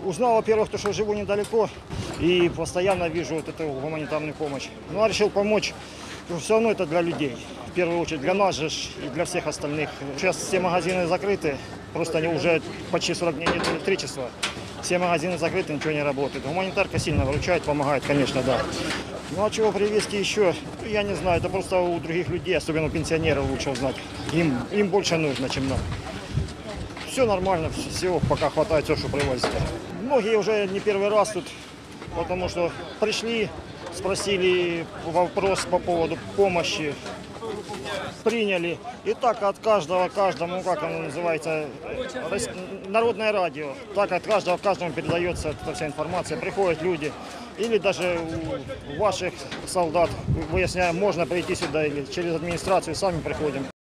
Узнал, во-первых, то, что живу недалеко и постоянно вижу вот эту гуманитарную помощь. Ну, а решил помочь, потому что все равно это для людей. В первую очередь для нас же и для всех остальных. Сейчас все магазины закрыты, просто они уже почти 40 дней нет электричества. Все магазины закрыты, ничего не работает. Гуманитарка сильно выручает, помогает, конечно, да. Ну, а чего привезти еще, я не знаю, это просто у других людей, особенно у пенсионеров, лучше узнать. Им больше нужно, чем нам. Все нормально, всего пока хватает, все, что привозят. Многие уже не первый раз тут, потому что пришли, спросили вопрос по поводу помощи, приняли. И так от каждому, ну как оно называется, народное радио, так от каждому передается эта вся информация. Приходят люди, или даже у ваших солдат, выясняем, можно прийти сюда, или через администрацию сами приходим.